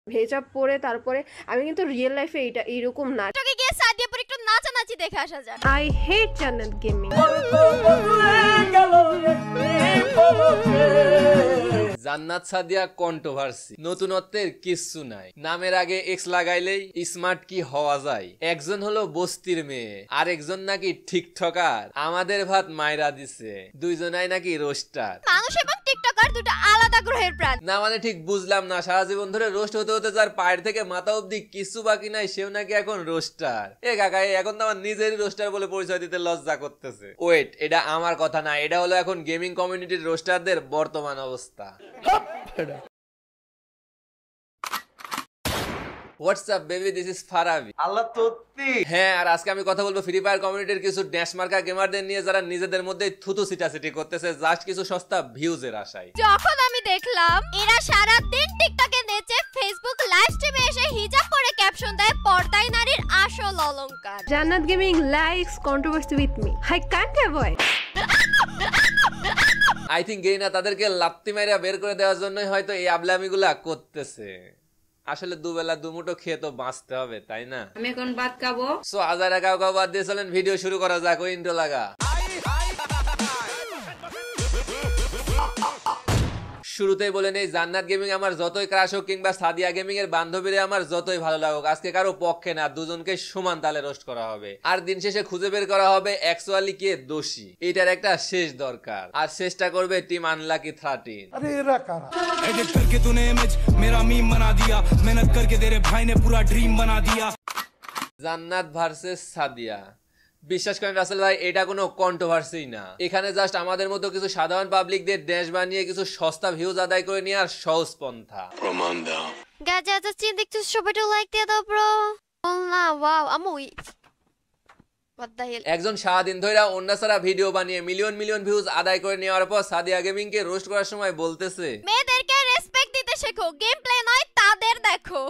ভেজা পরে তারপরে আমি কিন্তু রিয়েল লাইফে এটা এরকম না। তোকে গিয়ে সাদিয়া পর একটু নাচানাচি দেখে আসা যাক। আই হেট জান্নাত গেমিং। জান্নাত সাদিয়া কন্ট্রোভার্সি, নতুনত্বের কিচ্ছু নাই। নামের আগে এক্স লাগাইলেই স্মার্ট কি হওয়া যায়। একজন হলো বস্তির মেয়ে, আর একজন নাকি টিকটকার। আমাদের ভাত মাইরা দিছে, দুইজনাই নাকি রোস্টার। মানুষ এবং টিকটকার দুটো আলাদা গ্রহের প্রাণ। না মানে ঠিক বুঝলাম না, সারা জীবন ধরে রোস্ট হতে হতে যার পায়ের থেকে মাথা অব্দি কিছু বাকি নাই, সেও নাকি এখন রোস্টার। এ কাকা, এখন তো আমার নিজেরই রোস্টার বলে পরিচয় দিতে লজ্জা করতেছে। ওয়েট, এটা আমার কথা না, এটা হলো এখন গেমিং কমিউনিটির রোস্টারদের বর্তমান অবস্থা। What's up baby, this is Faraby. আল্লাহ তোত্তি। হ্যাঁ, আর আজকে আমি কথা বলবো ফ্রি ফায়ার কমিউনিটির কিছু ড্যাশ মার্কা গেমারদের নিয়ে, যারা নিজেদের মধ্যে থুতু সিটাসিটি করতেছে জাস্ট কিছু সস্তা ভিউজ এর আশায়। যখন আমি দেখলাম এরা সারা দিন টিকটকে নেচে, ফেসবুক লাইভ স্ট্রিমে এসে হিজাব পরে ক্যাপশন দেয় পর্দায় নারীর আসল অলংকার। Jannat gaming likes controversy with me. I can't avoid. I think গেইনা তাদেরকে লাত্তি মাইরা বের করে দেওয়ার জন্যই হয়তো এই আবলামিগুলা করতেছে। আসলে দুবেলা দুমুঠো খেয়ে তো বাঁচতে হবে, তাই না? আমি এখন ভাত খাবো। সো আজারা কাউ কাউ বাদ দিয়ে চলেন ভিডিও শুরু করা যাক। ওই ইন্ট্রো লাগা। শুরুতেই বলে নেই, জান্নাত গেমিং আমার যতই ক্রাশ হোক কিংবা সাদিয়া গেমিং এর বান্ধবীরা আমার যতই ভালো লাগুক, আজকে কারো পক্ষে না, দুজনকে সমান তালে রোস্ট করা হবে। আর দিন শেষে খুঁজে বের করা হবে অ্যাকচুয়ালি কে দোষী। এটার একটা শেষ দরকার, আর শেষটা করবে টিম আনলাকি 13। अरे एरा कारा एडिट करके तूने इमेज मेरा मीम बना दिया, मेहनत करके तेरे भाई ने पूरा ड्रीम बना दिया। জান্নাত ভার্সেস সাদিয়া। বিশ্বাস করেন রাসেল ভাই, এটা কোনো কন্ট্রোভার্সি না। এখানে জাস্ট আমাদের মতো কিছু সাধারণ পাবলিকদের ড্যাশ বানিয়ে কিছু সস্তা ভিউজ আদায় করে নেওয়ার সহজ পন্থা। প্রমাণ দাও। গাজা যা চিন দেখতে সবাই তো লাইক দিয়ে দাও ব্রো। না ওয়াও, আমি what the hell। একজন সারাদিন ধরে অন্য সারা ভিডিও বানিয়ে মিলিয়ন মিলিয়ন ভিউজ আদায় করে নেওয়ার পর সাদিয়া গেমিং কে রোস্ট করার সময় বলতেছে, মেয়েদেরকে রেসপেক্ট দিতে শেখো, গেম প্লে নয় তাদের দেখো।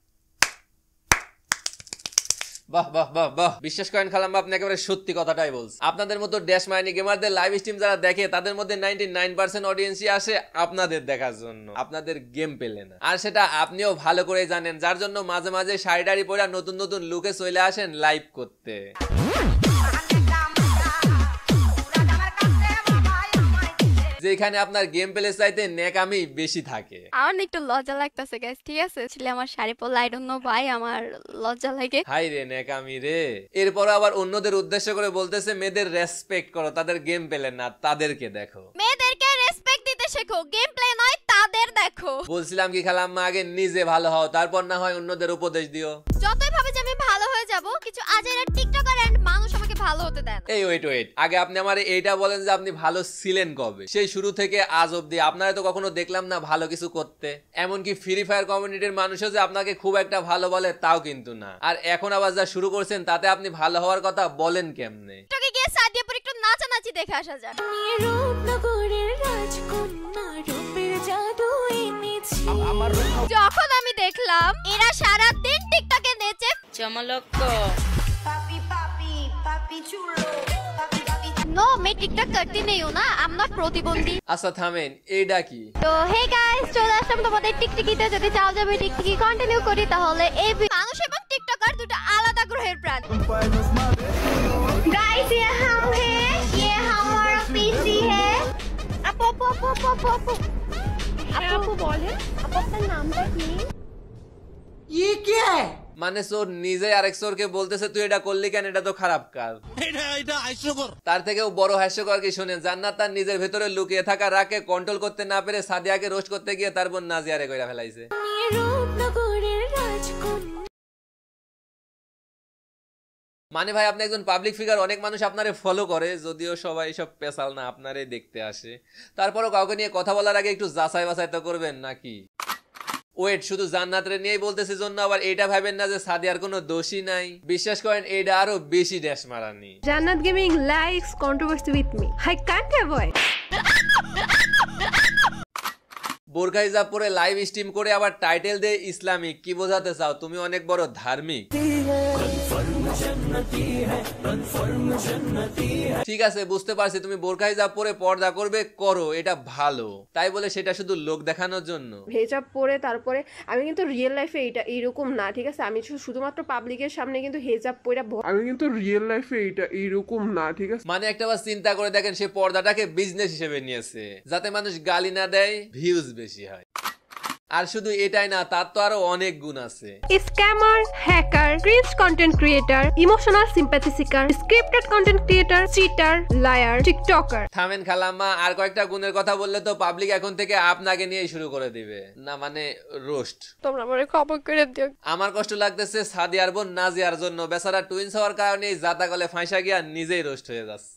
বাহ বাহ বাহ বাহ, বিশ্বাস করেন খালাম্মা, আপনি একেবারে সত্যি কথাটাই বলছেন। আপনাদের মতো ড্যাশ মাইনি গেমারদের লাইভ স্ট্রিম যারা দেখে, তাদের মধ্যে 99% অডিয়েন্সই আসে আপনাদের দেখার জন্য, আপনাদের গেম পেলে না। আর সেটা আপনিও ভালো করে জানেন, যার জন্য মাঝে মাঝে শাড়ি পরে নতুন নতুন লুকে চলে আসেন লাইভ করতে। যেখানে আপনার গেম প্লে চাইতে নেকামি বেশি থাকে। আমার একটু লজ্জা লাগতেছে গাইস, ঠিক আছে? ছিল আমার শাড়ি পরলে আই ডোন্ট নো ভাই, আমার লজ্জা লাগে। হাই রে নেকামি রে। এরপর আবার অন্যদের উদ্দেশ্য করে বলতেছে, মেয়েদের রেসপেক্ট করো, তাদের গেম প্লে না তাদেরকে দেখো। মেয়েদেরকে রেসপেক্ট দিতে শেখো, গেম প্লে নয় তাদের দেখো। বলছিলাম কি খালাম্মা, আগে নিজে ভালো হও, তারপর না হয় অন্যদের উপদেশ দিও। যতই ভাবে যে আমি ভালো হয়ে যাব, কিছু আজেরা টিকটকার এন্ড মানুষ আমাকে ভালো হতে দেন। এই ওয়েট, আগে আপনি আমারে এইটা বলেন যে আপনি ভালো ছিলেন কবে? সেই শুরু থেকে আজ অব্দি আপনারা তো কখনো দেখলাম না ভালো কিছু করতে। এমনকি ফ্রি ফায়ার কমিউনিটির মানুষও যে আপনাকে খুব একটা ভালো বলে তাও কিন্তু না। আর এখন আবার যা শুরু করছেন তাতে আপনি ভালো হওয়ার কথা বলেন কেমনে? তোকে গিয়ে সাদিয়া পর একটু নাচানাচি দেখে আসা যাক। যখন আমি দেখলাম এরা সারা দিন টিকটকে নেচে, চমলক नो मैं टिकटॉक करती नहीं हूँ ना, आई एम नॉट প্রতিবন্ধী। আচ্ছা থামেন, এইটা কি? তো হে গাইস, চলে আসলাম তোমাদের টিকটিকিতে। যদি চাও যাবে টিকটিকি কন্টিনিউ করি, তাহলে এই মানুষ এবং টিকটকার দুটো আলাদা গ্রহের প্রাণ। गाइस ये हम हैं, ये हमारा पीसी है। আপু আপু আপু আপু আপু আপু বলে, আপু আপনার নামটা কি? ये क्या है? মানে চোর নিজে আরেক চোরকে বলতেছে তুই এটা করলি কেন, এটা তো খারাপ কাজ। এটা হাস্যকর। তার থেকেও বড় হাস্যকর কি শুনেন, জান্নাত তার নিজের ভেতরে লুকিয়ে থাকা রাগকে কন্ট্রোল করতে না পেরে সাদিয়াকে রোস্ট করতে গিয়ে তার বোন নাজিয়ারে কইরা ফেলাইছে। মানে ভাই, আপনি একজন পাবলিক ফিগার, অনেক মানুষ আপনারে ফলো করে, যদিও সবাই সব পেশাল না, আপনারই দেখতে আসে। তারপরও কাউকে নিয়ে কথা বলার আগে একটু যাচাই বাছাই তো করবেন নাকি? ওয়েট, শুধু জান্নাতরে নিয়েই বলতেছি জন্য আবার এইটা ভাবেন না যে সাদিয়ার কোনো দোষই নাই। বিশ্বাস করেন, এইটা আরো বেশি ড্যাশ মারানি। Jannat gaming likes controversy with me. I can't avoid. বোরকা হিজাব পরে লাইভ স্ট্রিম করে আবার টাইটেল দে ইসলামিক। কি বোঝাতে চাও? তুমি অনেক বড় ধার্মিক। ঠিক আছে, বুঝতে পারছি তুমি বোরকা হিজাব পরে পর্দা করবে, করো, এটা ভালো, তাই বলে সেটা শুধু লোক দেখানোর জন্য? হেজাব পরে তারপরে আমি কিন্তু রিয়েল লাইফে এটা এইরকম না, ঠিক আছে? আমি শুধুমাত্র পাবলিকের সামনে কিন্তু হেজাব পরে আমি কিন্তু রিয়েল লাইফে এটা এইরকম না, ঠিক আছে? মানে একটা বার চিন্তা করে দেখেন, সে পর্দাটাকে বিজনেস হিসেবে নিয়েছে যাতে মানুষ গালি না দেয়, ভিউজ বেশি হয়। আর শুধু এটাই না, তার তো আরো অনেক গুণ আছে। Scammer, hacker, cringe content creator, emotional sympathy seeker, scripted content creator, cheater, liar, TikToker. থামেন খালাম্মা, আর কয়েকটা গুণের কথা বললে তো পাবলিক এখন থেকে আপনাকে নিয়ে শুরু করে দিবে, না মানে রোস্ট। তোমরা আমারে ক্ষমা করে দিও। আমার কষ্ট লাগতেছে সাদিয়ার বোন নাজিয়ার জন্য, বেচারা টুইনস হওয়ার কারণে এই জাতা গলে ফাঁসা গিয়া নিজেই রোস্ট হয়ে যাচ্ছে।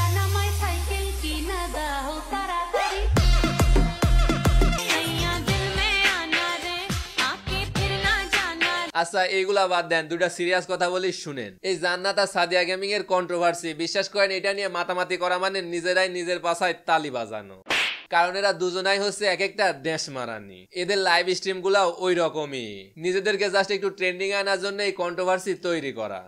আচ্ছা এইগুলা বাদ দেন, দুটা সিরিয়াস কথা বলি শুনেন। এই জান্নাত আর সাদিয়া গেমিং এর কন্ট্রোভার্সি, বিশ্বাস করেন এটা নিয়ে মাতামাতি করা মানে নিজেরাই নিজের পাছায় তালি বাজানো। কারণ এরা দুজনাই হচ্ছে এক একটা দেশ মারানি, এদের লাইভ স্ট্রিম গুলাও ওই রকমই, নিজেদেরকে জাস্ট একটু ট্রেন্ডিং আনার জন্য এই কন্ট্রোভার্সি তৈরি করা।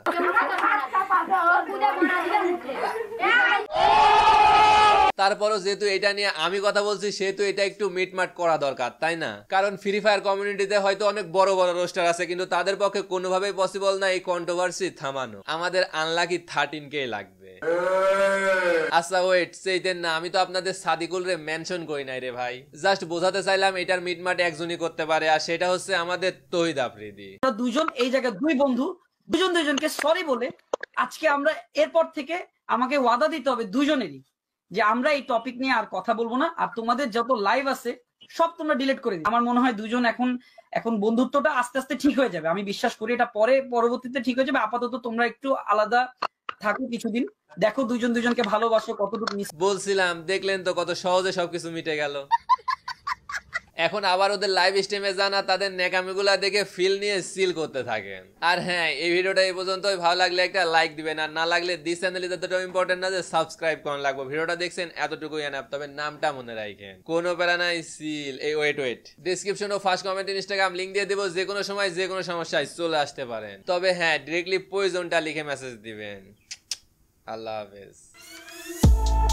তারপরও যেহেতু এটা নিয়ে আমি কথা বলছি, সেহেতু এটা একটু মিটমাট করা দরকার, তাই না? কারণ ফ্রি ফায়ার কমিউনিটিতে হয়তো অনেক বড় বড় রোস্টার আছে, কিন্তু তাদের পক্ষে কোনোভাবেই পসিবল না এই কন্ট্রোভার্সি থামানো। আমাদের আনলাকি 13K লাগবে। আচ্ছা ওয়েট, সেইতেন না, আমি তো আপনাদের সাদিকুল রে মেনশন করি নাই রে ভাই, জাস্ট বোঝাতে চাইলাম এটার মিটমাট একজনই করতে পারে, আর সেটা হচ্ছে আমাদের তহিদ আফ্রিদি। দুজন এই জায়গায় দুই বন্ধু, দুজনকে সরি বলে আজকে আমরা এরপর থেকে আমাকে ওয়াদা দিতে হবে দুজনেরই যে আমরা এই টপিক নিয়ে আর কথা বলবো না, আর তোমাদের যত লাইভ আছে সব তোমরা ডিলিট করে দিও। আমার মনে হয় দুজন এখন বন্ধুত্বটা আস্তে আস্তে ঠিক হয়ে যাবে, আমি বিশ্বাস করি এটা পরবর্তীতে ঠিক হয়ে যাবে। আপাতত তোমরা একটু আলাদা থাকো কিছুদিন, দেখো দুজনকে ভালোবাসো কতটুকু। বলছিলাম, দেখলেন তো কত সহজে সবকিছু মিটে গেল। এখন আবার ওদের লাইভ স্ট্রিমে জানা তাদের নেকামিগুলা দেখে ফিল নিয়ে সিল করতে থাকেন। আর হ্যাঁ, এই ভিডিওটা এই পর্যন্তই, ভালো লাগলে একটা লাইক দিবেন, আর না লাগলে দিস চ্যানেল এতটাও ইম্পর্টেন্ট না যে সাবস্ক্রাইব করার লাগবে। ভিডিওটা দেখছেন এতটুকুই এনাফ, তবে নামটা মনে রাখেন, কোনো প্যারা নাই, সিল। এই ওয়েট ডিসক্রিপশন ও ফার্স্ট কমেন্ট ইনস্টাগ্রাম লিংক দিয়ে দেবো, যে কোনো সময় যে কোনো সমস্যায় চলে আসতে পারেন। তবে হ্যাঁ, ডিরেক্টলি প্রয়োজনটা লিখে মেসেজ দিবেন। আল্লাহ হাফেজ।